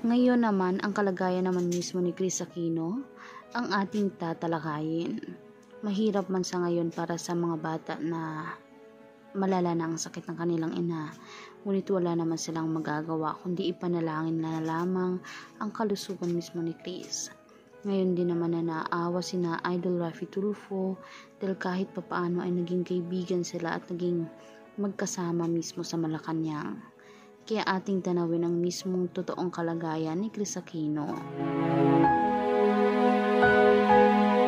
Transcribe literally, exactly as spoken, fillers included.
Ngayon naman, ang kalagayan naman mismo ni Kris Aquino ang ating tatalakayin. Mahirap man sa ngayon para sa mga bata na malala na ang sakit ng kanilang ina, ngunit wala naman silang magagawa kundi ipanalangin na lamang ang kalusugan mismo ni Kris. Ngayon din naman na naawa sina Idol Raffy Tulfo dahil kahit papaano ay naging kaibigan sila at naging magkasama mismo sa Malacanang. Kaya ating tanawin ang mismong totoong kalagayan ni Kris Aquino.